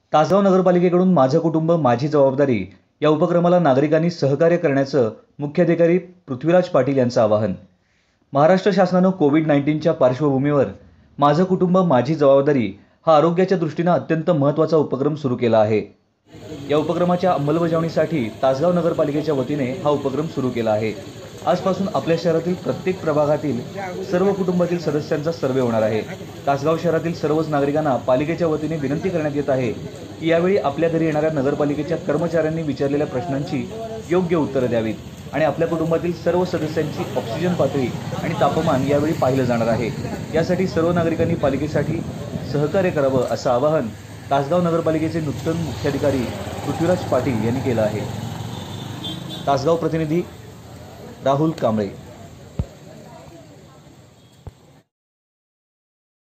तासगाव नगरपालिकेकडून माझं कुटुंब माझी जबाबदारी या उपक्रमाला नागरिकांनी सहकार्य करण्याचं मुख्याधिकारी पृथ्वीराज पाटील यांचं आवाहन। महाराष्ट्र शासनानं कोविड-19च्या पार्श्वभूमीवर माझं कुटुंब माझी जबाबदारी हा आरोग्याच्या दृष्टीनं अत्यंत महत्त्वाचा उपक्रम सुरू केला आहे। या उपक्रमाच्या अंमलबजावणीसाठी तासगाव नगरपालिकेच्या वतीने हा उपक्रम सुरू केला आहे। आजपासून आपल्या शहरातील प्रत्येक प्रभागातील सर्व कुटुंबातील सदस्यांचा सर्वे होणार आहे। तासगाव शहरातील सर्वच नागरिकांना पालिकेच्या वतीने विनंती करण्यात येत आहे की यावेळी आपल्या घरी येणाऱ्या नगरपालिकेच्या कर्मचाऱ्यांनी विचारलेल्या प्रश्नांची योग्य उत्तरे द्यावीत आणि आपल्या कुटुंबातील सर्व सदस्यांची ऑक्सिजन पातळी आणि तापमान यावेळी पाहिलं जाणार आहे। यासाठी सर्व नागरिकांनी पालिकेसाठी सहकार्य करावं असं आवाहन तासगाव नगरपालिकेचे नूतन मुख्याधिकारी पृथ्वीराज पाटील यांनी केलं आहे। तासगाव प्रतिनिधी राहुल कांबळे।